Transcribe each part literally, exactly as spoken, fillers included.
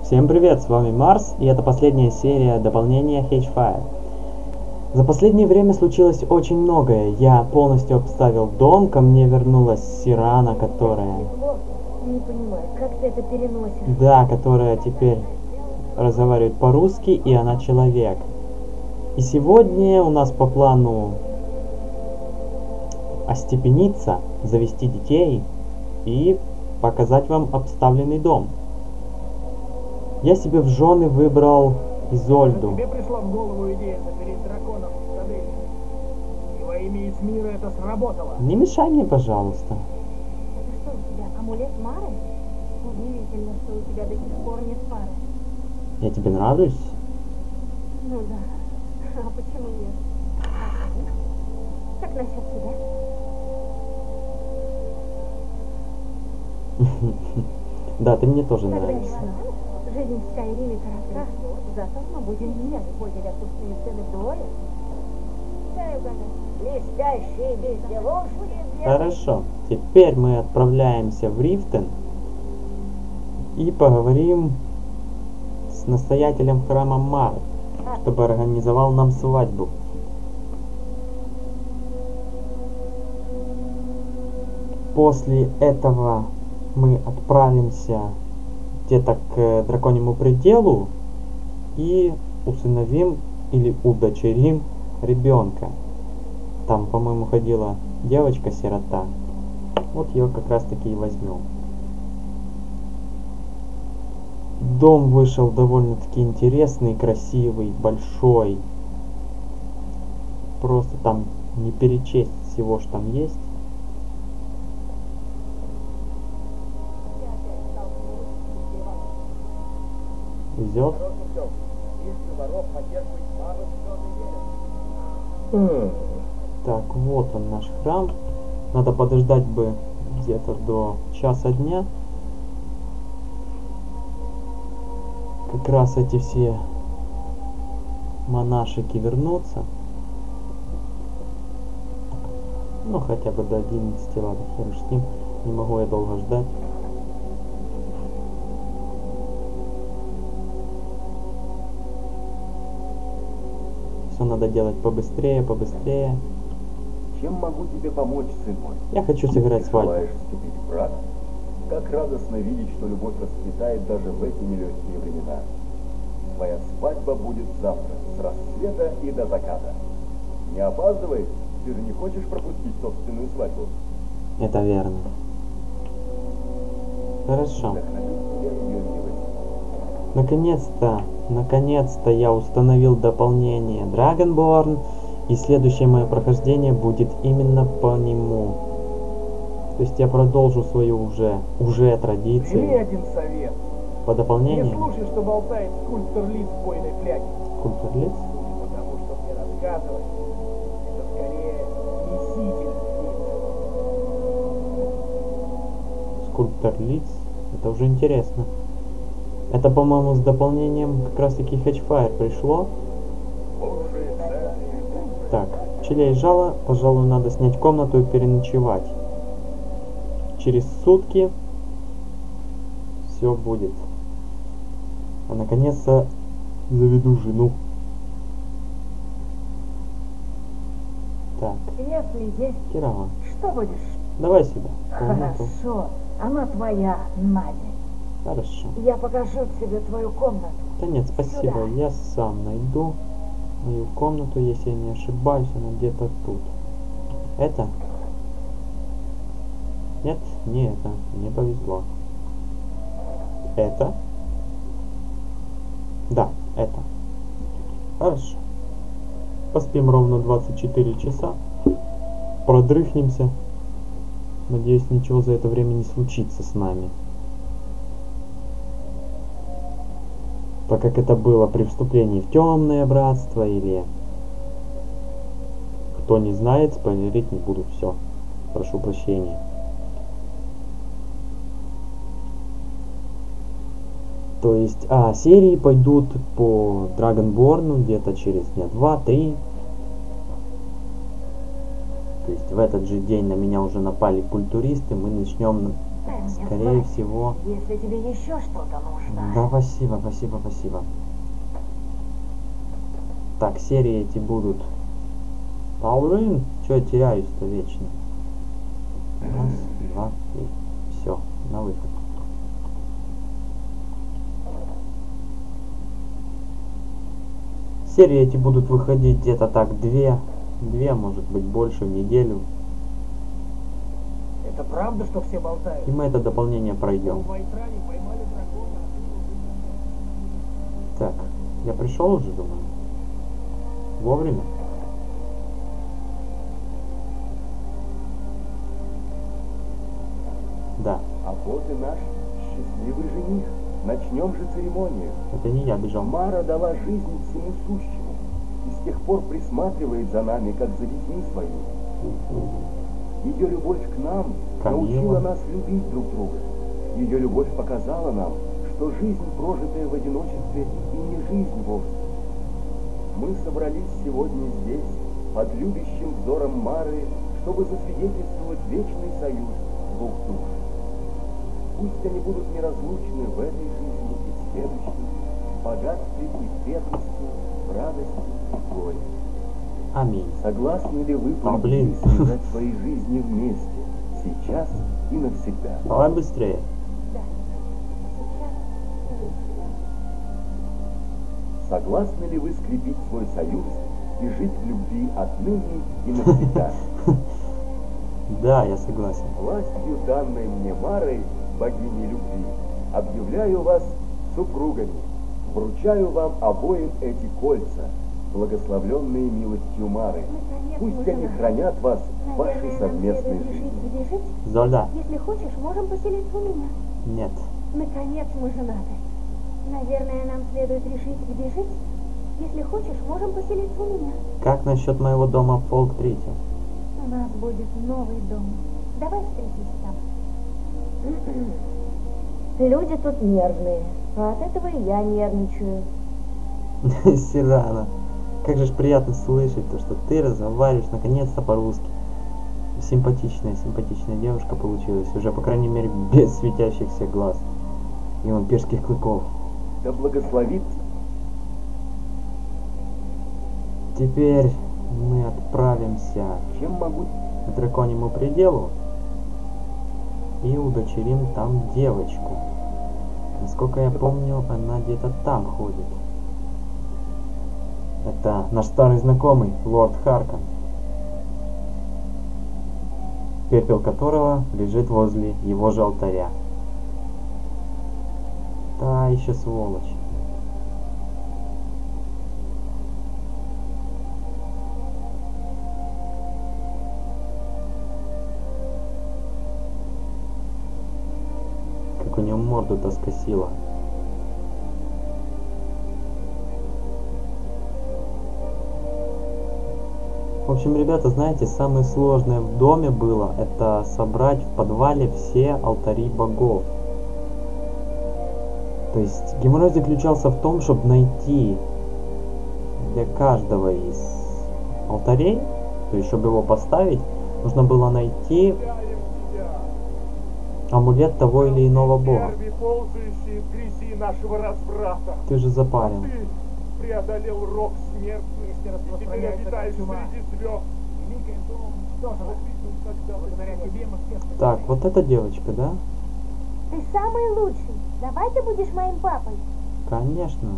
Всем привет, с вами Марс, и это последняя серия дополнения Hatchfire. За последнее время случилось очень многое. Я полностью обставил дом, ко мне вернулась Сирана, которая... Не понимаю, как ты это переносишь? Да, которая теперь разговаривает по-русски, и она человек. И сегодня у нас по плану остепениться, завести детей и показать вам обставленный дом. Я себе в жены выбрал Изольду. Тебе пришла в голову идея запереть драконов в цитадели. И во имя Исмира это сработало. Не мешай мне, пожалуйста. Это что у тебя, амулет Мары? Удивительно, что у тебя до сих пор нет пары. Я тебе нравлюсь? Ну да. А почему нет? А ты? Как насчет тебя? Да, ты мне тоже Тогда нравишься. ясно. Жизнь в Скайриме коротка, зато мы будем вместе ходили отпускные сцены вдвое. Дай угадать. Блестящие безделушки. Хорошо, теперь мы отправляемся в Рифтен и поговорим с настоятелем храма Мары, чтобы организовал нам свадьбу. После этого мы отправимся где-то к драконьему пределу и усыновим или удочерим ребенка. Там, по-моему, ходила девочка-сирота. Вот ее как раз таки и возьмем. Дом вышел довольно-таки интересный, красивый, большой. Просто там не перечесть всего, что там есть. Везет. Так, вот он наш храм. Надо подождать бы где-то до часа дня. Как раз эти все монашики вернутся. Ну, хотя бы до одиннадцати, ладно, хер с ним. Не могу я долго ждать. Все надо делать побыстрее, побыстрее. Чем могу тебе помочь, сын мой? Я хочу сыграть свадьбу. Желаешь вступить в брак? Как радостно видеть, что любовь расцветает даже в эти нелегкие времена. Твоя свадьба будет завтра, с рассвета и до заката. Не опаздывай, ты же не хочешь пропустить собственную свадьбу. Это верно. Хорошо. Вдохновит тебя ее милость. Наконец-то, наконец-то я установил дополнение Dragonborn, и следующее мое прохождение будет именно по нему. То есть я продолжу свою уже, уже Прими традицию один совет. по Не дополнению. слушай, что болтает скульптор лиц в бойной фляге. Скульптор лиц. Потому что мне рассказывать, это скорее носитель лиц. Скульптор лиц. Это уже интересно. Это, по-моему, с дополнением как раз таки Hatchfire пришло. Так, челей жало, пожалуй, надо снять комнату и переночевать. Через сутки все будет. А наконец-то заведу жену. Так, Если есть, Кирава, что будешь? давай сюда. Комнату. Хорошо, она твоя, Надя. Хорошо. Я покажу тебе твою комнату. Да нет, спасибо, Сюда. я сам найду мою комнату, если я не ошибаюсь, она где-то тут. Это? Нет, не это, мне повезло. Это? Да, это. Хорошо. Поспим ровно двадцать четыре часа. Продрыхнемся. Надеюсь, ничего за это время не случится с нами. Так как это было при вступлении в темное братство, или кто не знает, спойлерить не буду, все. Прошу прощения. То есть, а, серии пойдут по Dragonborn где-то через дня два-три. То есть в этот же день на меня уже напали культуристы, мы начнем Дай мне Скорее знать, всего. если тебе еще что-то нужно. Да, спасибо, спасибо, спасибо. Так, серии эти будут. Паулин, что я теряюсь-то вечно? Раз, два, три. Все, на выход. Серии эти будут выходить где-то так две, две, может быть, больше в неделю. Это правда, что все болтают? И мы это дополнение пройдем. В Вайтране поймали дракона. Так, я пришел уже, думаю. Вовремя. Да, А вот и наш счастливый жених. Начнем же церемонию. это не я бежал. Мара дала жизнь всему сущему и с тех пор присматривает за нами, как за детьми своими. Ее любовь к нам Камила. научила нас любить друг друга. Ее любовь показала нам, что жизнь, прожитая в одиночестве, и не жизнь вовсе. Мы собрались сегодня здесь, под любящим взором Мары, чтобы засвидетельствовать вечный союз двух душ. Пусть они будут неразлучны в этой жизни и в следующей, в богатстве и в бедности, в радости и в горе. Аминь. Согласны ли вы А, блин. полюбить связать свои жизни вместе, сейчас и навсегда? Давай быстрее. Да. Сейчас и навсегда. Согласны ли вы скрепить свой союз и жить в любви отныне и навсегда? Да, я согласен. Властью, данной мне Марой, богиней любви, объявляю вас супругами. Вручаю вам обоим эти кольца, благословленные милостью Мары. Наконец, Пусть мы они женаты. хранят вас в вашей Наверное, нам совместной следует решить, жизни. где жить. Зольда. Если хочешь, можем поселиться у меня. Нет. Наконец мы женаты. Наверное, нам следует решить, где жить. Если хочешь, можем поселиться у меня. Как насчет моего дома в Фолк-Трите? У нас будет новый дом. Давай встретимся там. Люди тут нервные, а от этого и я нервничаю. Сирана. Как же ж приятно слышать то, что ты разговариваешь наконец-то по-русски. Симпатичная, симпатичная девушка получилась. Уже, по крайней мере, без светящихся глаз и вампирских клыков. Да благословит Теперь мы отправимся чем могу. к драконьему пределу и удочерим там девочку. Насколько я помню, она где-то там ходит. Это наш старый знакомый, лорд Харкон, пепел которого лежит возле его же алтаря. Та еще сволочь. Как у нее морду-то скосила. В общем, ребята, знаете, самое сложное в доме было это собрать в подвале все алтари богов. То есть геморрой заключался в том, чтобы найти для каждого из алтарей, то есть чтобы его поставить, нужно было найти амулет того или иного бога. Черви, ползающие в грязи нашего разврата. Ты же запарен. Ты преодолел рок смертный, и теперь распространяется обитаешь чума. среди звезд. Великая дом тоже Увидел, когда благодаря тебе мы все спасены. Так, вот эта девочка, да? Ты самый лучший. Давай ты будешь моим папой. Конечно.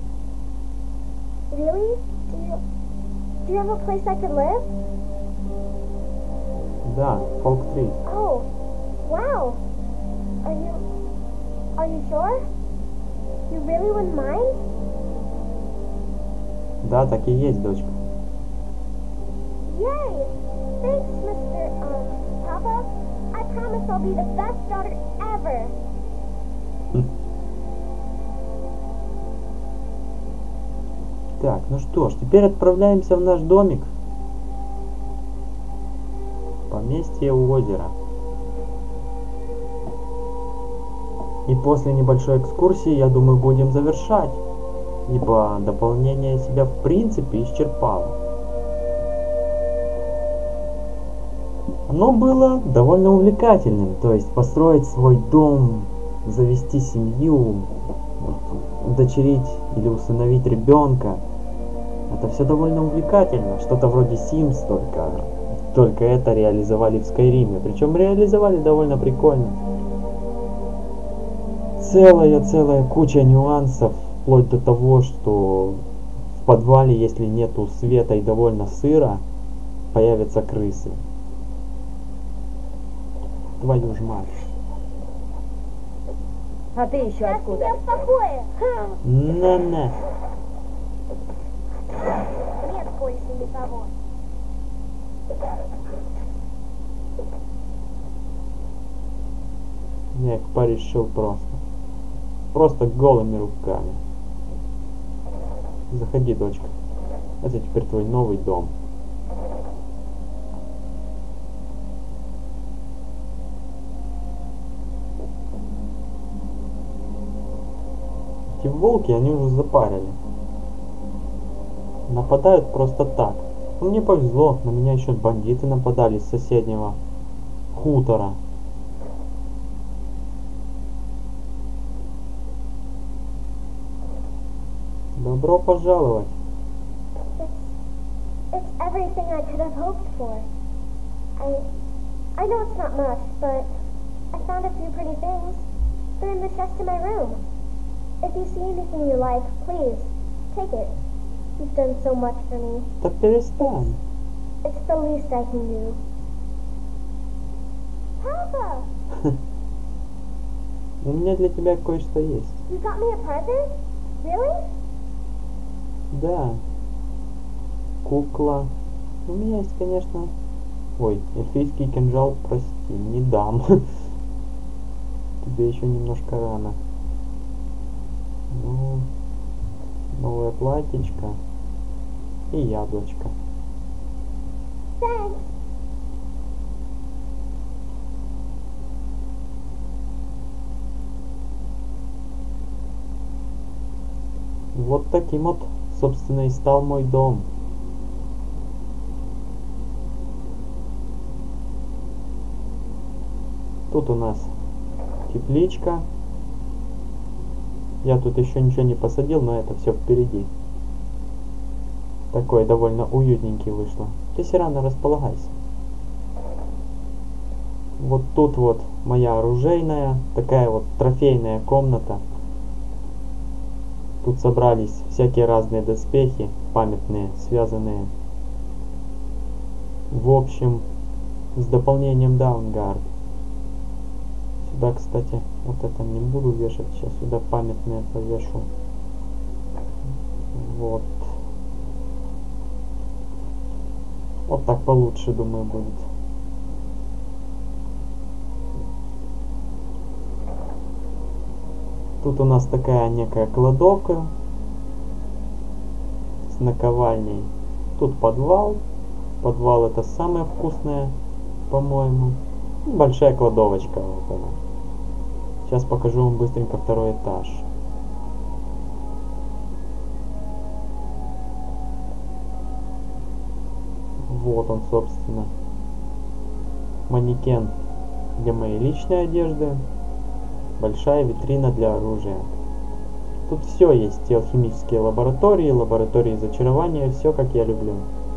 Really? Do you, do you have a place I could live? Да, Фолк-Трит. Oh, wow. Are you, are you sure? You really wouldn't mind? Да, так и есть, дочка. Yay! Thanks, Mister Um, Papa. I promise I'll be the best daughter ever. Так, ну что ж, теперь отправляемся в наш домик. Поместье у озера. И после небольшой экскурсии, я думаю, будем завершать. Ибо дополнение себя в принципе исчерпало. Оно было довольно увлекательным, то есть построить свой дом, завести семью, удочерить или усыновить ребенка. Это все довольно увлекательно, что-то вроде Sims, только, только это реализовали в Skyrim, причем реализовали довольно прикольно. Целая-целая куча нюансов, вплоть до того, что в подвале, если нету света и довольно сыро, появятся крысы. Твою ж мать. А ты еще откуда? в покое. На-на. Нет больше никого. Нет, порешил просто. Просто голыми руками. Заходи, дочка. Это теперь твой новый дом. Эти волки, они уже запарили. Нападают просто так. Но мне повезло, на меня еще бандиты нападали с соседнего хутора. Добро пожаловать. It's, it's everything I could have hoped for. I, I know it's not much, but I found a few pretty things. They're in the chest in my room. If you see anything you like, please, take it. You've done so much for me. Да перестань. It's the least I can do. Papa! У меня для тебя кое-что есть. You got me a present? Really? Да. Кукла. У меня есть, конечно... Ой, эльфийский кинжал, прости, не дам. Тебе еще немножко рано. Ну, новое платьечко и яблочко. Thanks. Вот таким вот, собственно, и стал мой дом. Тут у нас тепличка. Я тут еще ничего не посадил, но это все впереди. Такой довольно уютненький вышло. Ты все равно располагайся. Вот тут вот моя оружейная, такая вот трофейная комната. Тут собрались всякие разные доспехи, памятные, связанные, в общем, с дополнением Dawnguard. Сюда, кстати, вот это не буду вешать, сейчас сюда памятные повешу. Вот. Вот так получше, думаю, будет. Тут у нас такая некая кладовка с наковальней. Тут подвал. Подвал это самое вкусное, по-моему. Большая кладовочка вот она. Сейчас покажу вам быстренько второй этаж. Вот он, собственно. Манекен для моей личной одежды. Большая витрина для оружия. Тут все есть. И алхимические лаборатории, лаборатории зачарования. Все как я люблю.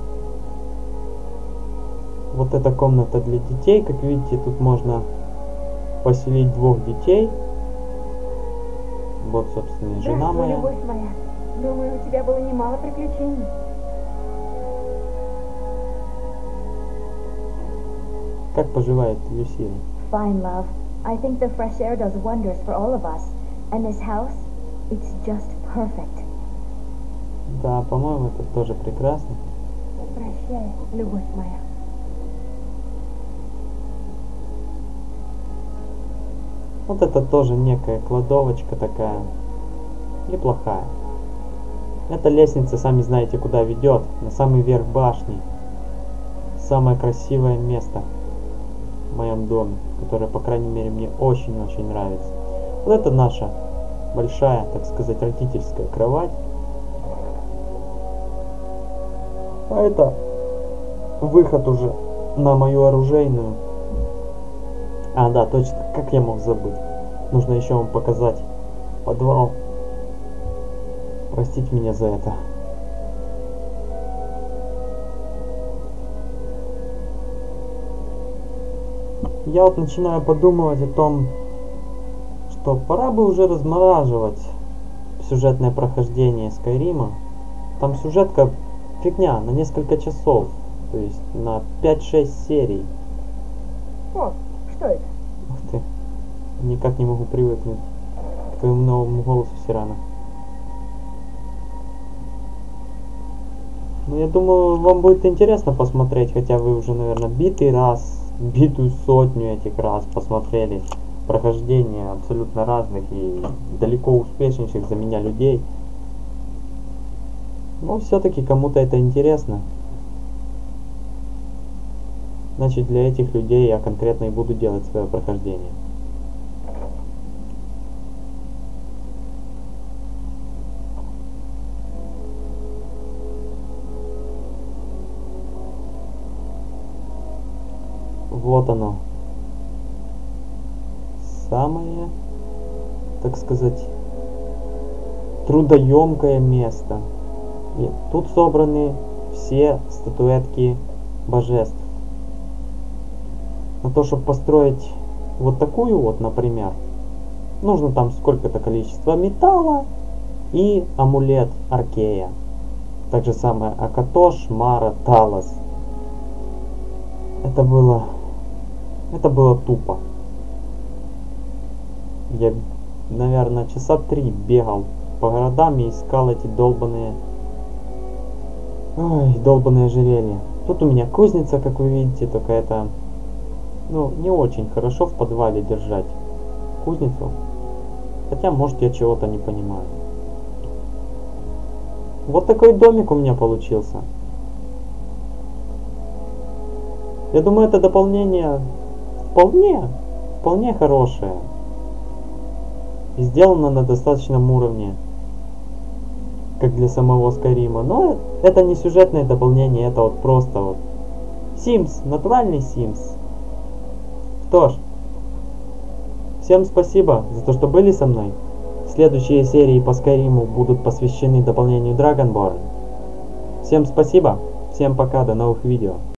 Вот эта комната для детей. Как видите, тут можно поселить двух детей. Вот, собственно, и жена Здравствуй, моя. любовь моя. Думаю, у тебя было немало приключений. Как поживает Люсия? Fine, love. I think the fresh air does wonders for all of us. And this house, it's just perfect. Да, по-моему, это тоже прекрасно. Прощай, любовь моя. Вот это тоже некая кладовочка такая. Неплохая. Эта лестница, сами знаете, куда ведет. На самый верх башни. Самое красивое место в моем доме, которое, по крайней мере, мне очень-очень нравится. Вот это наша большая, так сказать, родительская кровать. А это выход уже на мою оружейную. А, да, точно, как я мог забыть. Нужно еще вам показать подвал. Простите меня за это. Я вот начинаю подумывать о том, что пора бы уже размораживать сюжетное прохождение Скайрима. Там сюжетка фигня на несколько часов, то есть на пять-шесть серий. О, что это? Ух ты, никак не могу привыкнуть к твоему новому голосу, Сирана. Ну, я думаю, вам будет интересно посмотреть, хотя вы уже, наверное, битый раз, битую сотню этих раз посмотрели прохождения абсолютно разных и далеко успешнейших за меня людей. Но все-таки кому-то это интересно. Значит, для этих людей я конкретно и буду делать свое прохождение. Вот оно. Самое, так сказать, трудоемкое место. И тут собраны все статуэтки божеств. На то, чтобы построить вот такую вот, например, нужно там сколько-то количество металла и амулет Аркея. Так же самое Акатош, Мара, Талос. Это было... Это было тупо. Я, наверное, часа три бегал по городам и искал эти долбаные... Ой, долбаные ожерелья. Тут у меня кузница, как вы видите, только это... Ну, не очень хорошо в подвале держать кузницу. Хотя, может, я чего-то не понимаю. Вот такой домик у меня получился. Я думаю, это дополнение вполне, вполне хорошее. И сделано на достаточном уровне, как для самого Скайрима. Но это не сюжетное дополнение, это вот просто вот Sims, натуральный Sims. Что ж, всем спасибо за то, что были со мной. Следующие серии по Скайриму будут посвящены дополнению Dragonborn. Всем спасибо, всем пока, до новых видео.